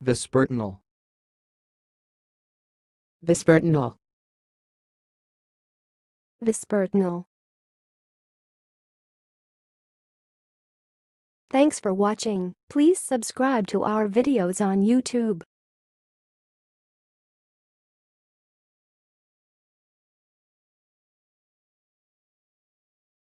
vespertinal, vespertinal, vespertinal. Thanks for watching. Please subscribe to our videos on YouTube.